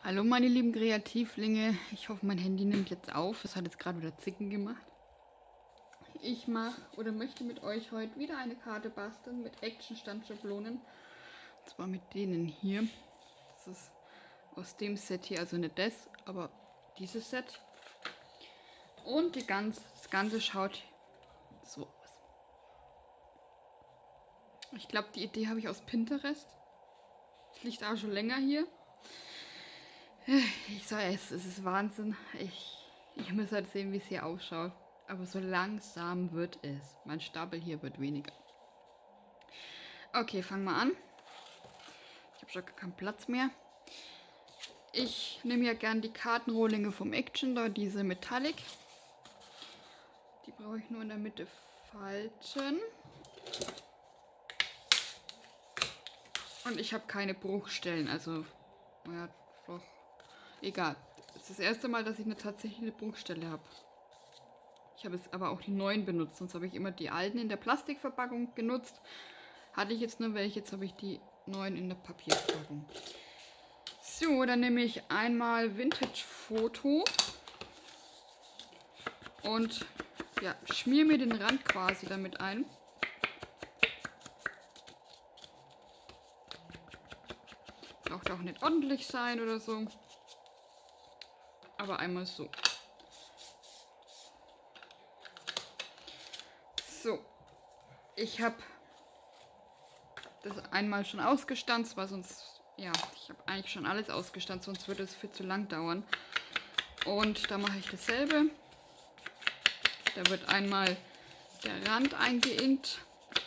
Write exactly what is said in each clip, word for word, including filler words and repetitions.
Hallo meine lieben Kreativlinge, ich hoffe mein Handy nimmt jetzt auf, es hat jetzt gerade wieder Zicken gemacht. Ich mache oder möchte mit euch heute wieder eine Karte basteln mit Action-Standschablonen. Und zwar mit denen hier. Das ist aus dem Set hier, also nicht das, aber dieses Set. Und die ganz, das Ganze schaut so aus. Ich glaube, die Idee habe ich aus Pinterest. Es liegt auch schon länger hier. Ich sage es, es ist Wahnsinn. Ich, ich muss halt sehen, wie es hier ausschaut. Aber so langsam wird es. Mein Stapel hier wird weniger. Okay, fangen wir an. Ich habe schon keinen Platz mehr. Ich nehme ja gern die Kartenrohlinge vom Action, da diese Metallic. Die brauche ich nur in der Mitte falten. Und ich habe keine Bruchstellen, also, naja, doch, egal. Es ist das erste Mal, dass ich eine tatsächlich eine Bruchstelle habe. Ich habe jetzt aber auch die neuen benutzt, sonst habe ich immer die alten in der Plastikverpackung genutzt. Hatte ich jetzt nur welche, jetzt habe ich die neuen in der Papierverpackung. So, dann nehme ich einmal Vintage-Foto und ja, schmier mir den Rand quasi damit ein. Braucht auch nicht ordentlich sein oder so. Aber einmal so. So, ich habe das einmal schon ausgestanzt, weil sonst, ja, ich habe eigentlich schon alles ausgestanzt, sonst würde es viel zu lang dauern. Und da mache ich dasselbe. Da wird einmal der Rand eingeinkt.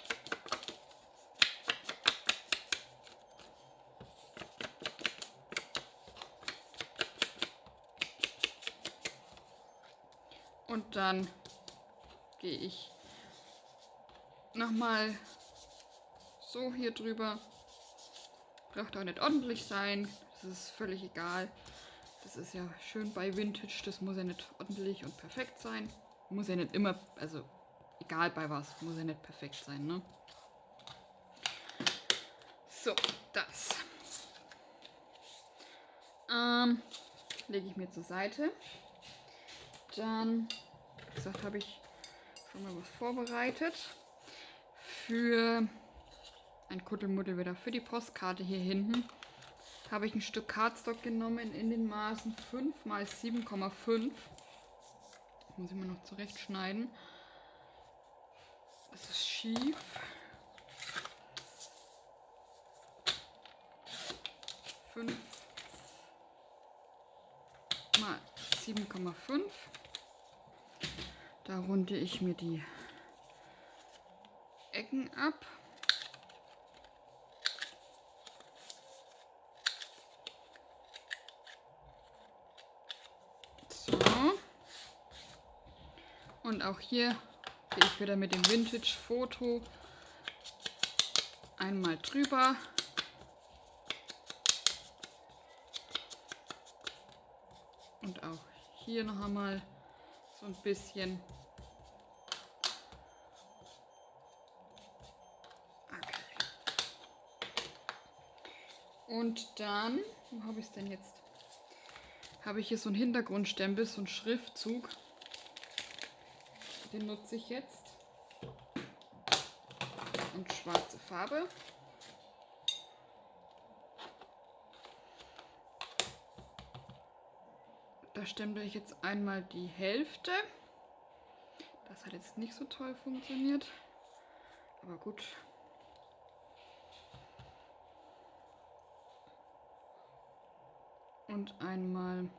Und dann gehe ich nochmal so hier drüber. Braucht auch nicht ordentlich sein. Das ist völlig egal. Das ist ja schön bei Vintage. Das muss ja nicht ordentlich und perfekt sein. Muss ja nicht immer, also egal bei was, muss ja nicht perfekt sein, ne? So, das. Ähm, lege ich mir zur Seite. Dann, wie gesagt, habe ich schon mal was vorbereitet. Für ein Kuddelmuddel wieder. Für die Postkarte hier hinten habe ich ein Stück Cardstock genommen in den Maßen fünf mal sieben Komma fünf. Muss ich mir noch zurechtschneiden. Das ist schief. fünf mal sieben Komma fünf. Da runde ich mir die Ecken ab. So. Und auch hier gehe ich wieder mit dem Vintage-Foto einmal drüber. Und auch hier noch einmal so ein bisschen. Okay. Und dann, wo habe ich es denn jetzt? Habe ich hier so einen Hintergrundstempel, so einen Schriftzug. Den nutze ich jetzt. Und schwarze Farbe. Da stempel ich jetzt einmal die Hälfte. Das hat jetzt nicht so toll funktioniert. Aber gut. Und einmal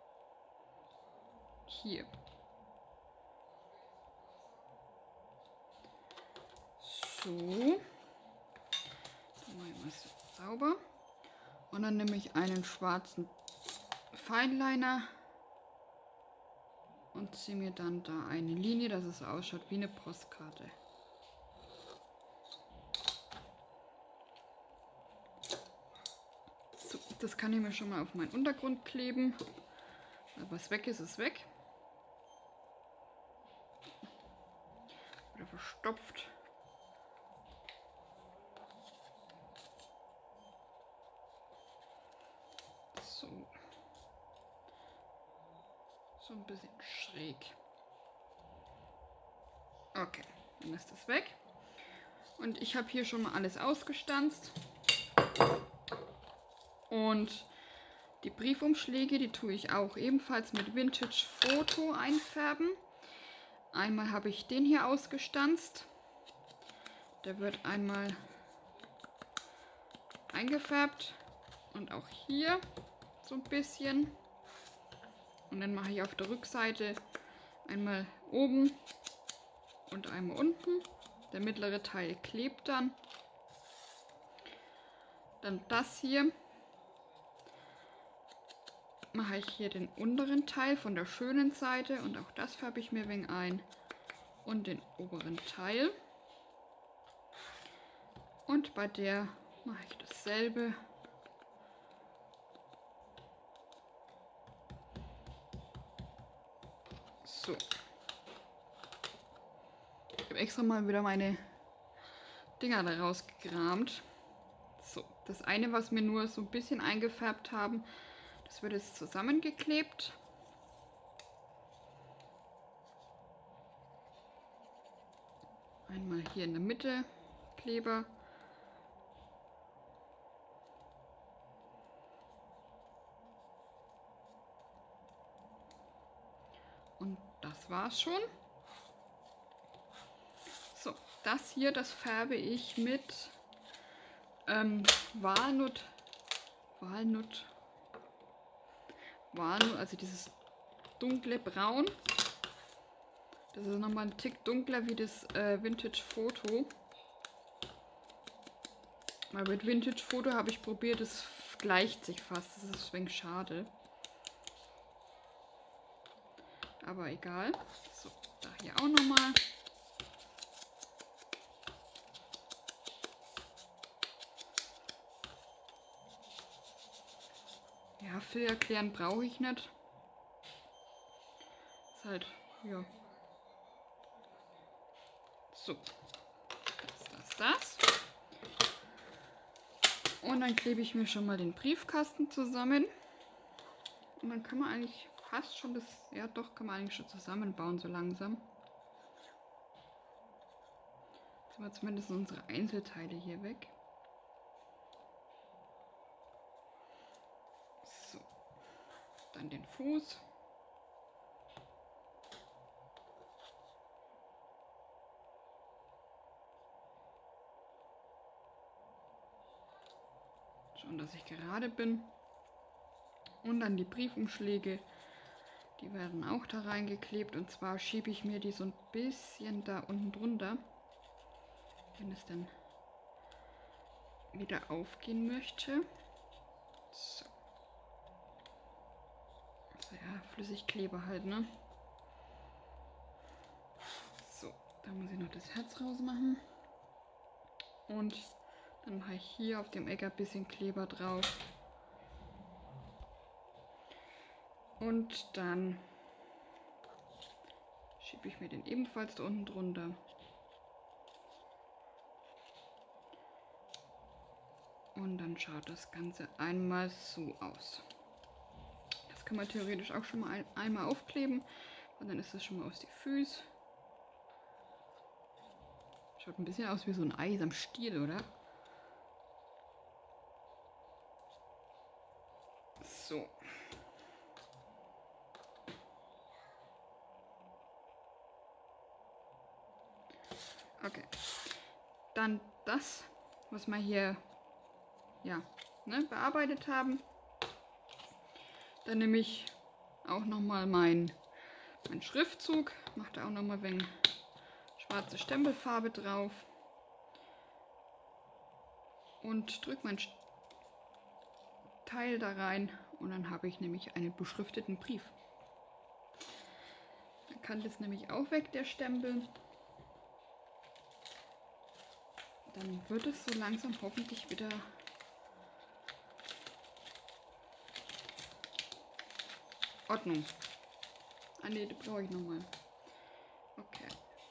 hier. So. Dann mache ich mal so sauber. Und dann nehme ich einen schwarzen Fineliner und ziehe mir dann da eine Linie, dass es ausschaut wie eine Postkarte. So, das kann ich mir schon mal auf meinen Untergrund kleben. Was weg ist, ist weg. Oder verstopft. So. So ein bisschen schräg. Okay, dann ist das weg. Und ich habe hier schon mal alles ausgestanzt. Und die Briefumschläge, die tue ich auch ebenfalls mit Vintage Photo einfärben. Einmal habe ich den hier ausgestanzt. Der wird einmal eingefärbt und auch hier so ein bisschen. Und dann mache ich auf der Rückseite einmal oben und einmal unten. Der mittlere Teil klebt dann. Dann das hier. Mache ich hier den unteren Teil von der schönen Seite und auch das färbe ich mir ein wenig ein. Und den oberen Teil. Und bei der mache ich dasselbe. So. Ich habe extra mal wieder meine Dinger da rausgekramt. So, das eine, was wir nur so ein bisschen eingefärbt haben, das wird jetzt zusammengeklebt. Einmal hier in der Mitte Kleber. Und das war's schon. So, das hier, das färbe ich mit ähm, Walnut, Walnut, Walnut, also dieses dunkle Braun. Das ist nochmal ein Tick dunkler wie das äh, Vintage Photo. Weil mit Vintage Photo habe ich probiert, es gleicht sich fast. Das ist ein wenig schade. Aber egal. So, da hier auch nochmal. Ja, viel erklären brauche ich nicht. Ist halt, ja. So. Das, das, das. Und dann klebe ich mir schon mal den Briefkasten zusammen. Und dann kann man eigentlich fast schon das, ja doch, kann man eigentlich schon zusammenbauen, so langsam. Jetzt haben wir zumindest unsere Einzelteile hier weg. So. Dann den Fuß. Schauen, dass ich gerade bin. Und dann die Briefumschläge. Die werden auch da reingeklebt. Und zwar schiebe ich mir die so ein bisschen da unten drunter. Wenn es dann wieder aufgehen möchte. So. Also ja, Flüssigkleber halt, ne? So, da muss ich noch das Herz rausmachen. Und dann mache ich hier auf dem Eck ein bisschen Kleber drauf. Und dann schiebe ich mir den ebenfalls da unten drunter. Und dann schaut das Ganze einmal so aus. Das kann man theoretisch auch schon mal ein, einmal aufkleben. Und dann ist das schon mal aus die Füße. Schaut ein bisschen aus wie so ein Eis am Stiel, oder? So. Okay. Dann das, was wir hier ja, ne, bearbeitet haben. Dann nehme ich auch nochmal mein, mein Schriftzug. Mache da auch nochmal ein wenig schwarze Stempelfarbe drauf. Und drücke mein Teil da rein. Und dann habe ich nämlich einen beschrifteten Brief. Dann kann das nämlich auch weg, der Stempel. Dann wird es so langsam hoffentlich wieder Ordnung. Ah ne, die brauche ich nochmal. Okay.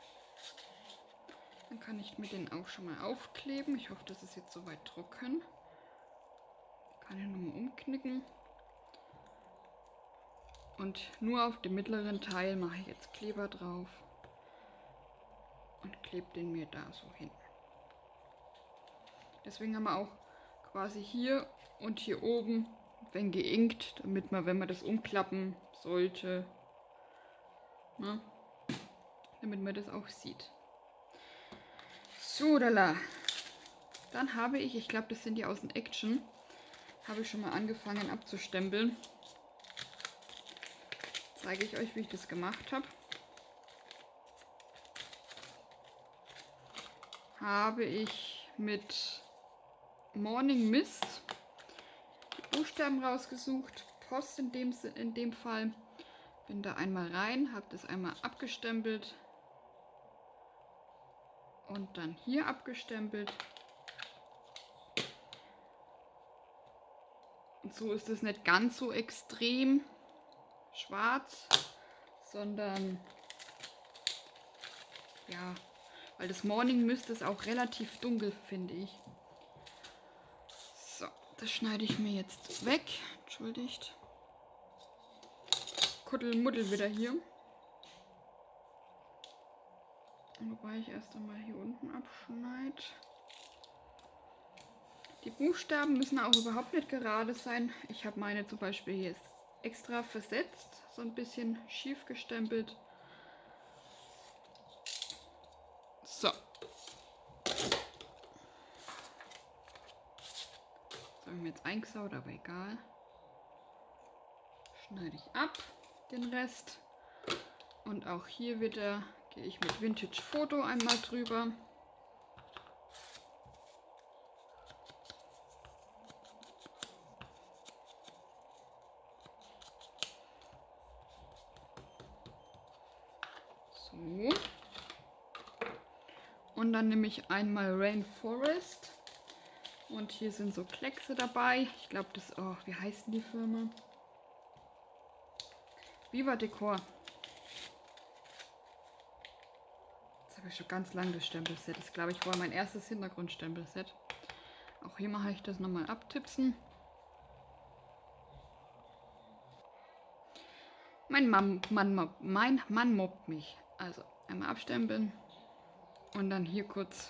Dann kann ich mir den auch schon mal aufkleben. Ich hoffe, das ist jetzt soweit trocken. Kann ich nochmal umknicken. Und nur auf dem mittleren Teil mache ich jetzt Kleber drauf und klebe den mir da so hin. Deswegen haben wir auch quasi hier und hier oben wenn geinkt, damit man, wenn man das umklappen sollte, ne, damit man das auch sieht. So, lala. Dann habe ich, ich glaube, das sind die aus dem Action, habe ich schon mal angefangen abzustempeln. Zeige ich euch, wie ich das gemacht habe. Habe ich mit Morning Mist die Buchstaben rausgesucht, Post in dem, in dem Fall. Bin da einmal rein, habe das einmal abgestempelt und dann hier abgestempelt. Und so ist es nicht ganz so extrem schwarz, sondern ja, weil das Morning Mist ist auch relativ dunkel, finde ich. So, das schneide ich mir jetzt weg. Entschuldigt. Kuddelmuddel wieder hier. Wobei ich erst einmal hier unten abschneide. Die Buchstaben müssen auch überhaupt nicht gerade sein. Ich habe meine zum Beispiel hier extra versetzt, so ein bisschen schief gestempelt. So. Das habe ich mir jetzt eingesaut, aber egal. Schneide ich ab den Rest. Und auch hier wieder gehe ich mit Vintage Foto einmal drüber. So. Und dann nehme ich einmal Rainforest. Und hier sind so Kleckse dabei. Ich glaube, das, oh, wie heißt denn die Firma? Viva Decor. Das habe ich schon ganz lange, das Stempelset. Das glaube ich war mein erstes Hintergrundstempelset. Auch hier mache ich das nochmal abtipsen. Mein Mann, Mann, mein Mann mobbt mich. Also einmal abstempeln und dann hier kurz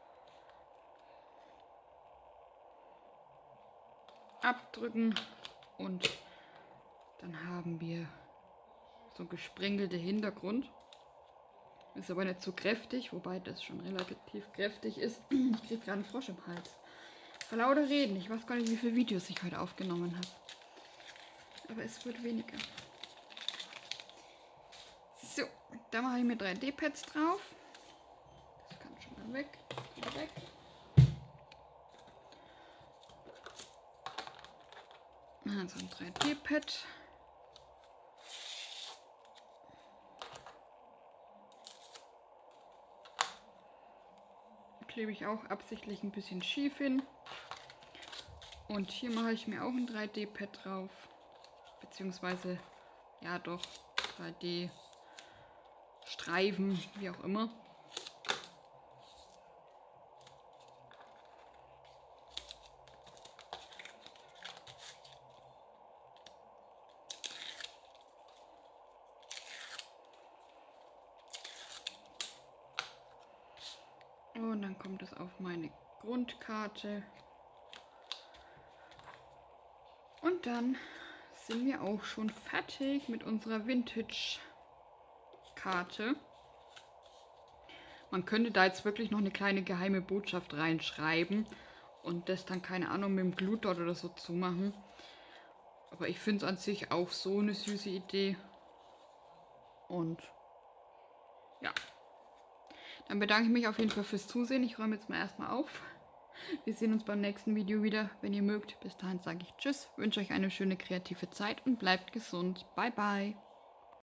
abdrücken und dann haben wir so gesprenkelte Hintergrund. Ist aber nicht so kräftig, wobei das schon relativ kräftig ist. Ich kriege gerade einen Frosch im Hals. Vor lauter Reden. Ich weiß gar nicht, wie viele Videos ich heute aufgenommen habe. Aber es wird weniger. So, da mache ich mir drei D Pads drauf. Das kann schon mal weg. Wieder weg. Also ein drei D Pad. Klebe ich auch absichtlich ein bisschen schief hin. Und hier mache ich mir auch ein drei D Pad drauf. Beziehungsweise, ja doch, drei D Streifen, wie auch immer. Und dann kommt es auf meine Grundkarte. Und dann sind wir auch schon fertig mit unserer Vintage-Karte. Man könnte da jetzt wirklich noch eine kleine geheime Botschaft reinschreiben und das dann, keine Ahnung, mit dem Glutdot oder so zumachen. Aber ich finde es an sich auch so eine süße Idee. Und ja. Dann bedanke ich mich auf jeden Fall fürs Zusehen. Ich räume jetzt mal erstmal auf. Wir sehen uns beim nächsten Video wieder, wenn ihr mögt. Bis dahin sage ich Tschüss, wünsche euch eine schöne kreative Zeit und bleibt gesund. Bye, bye.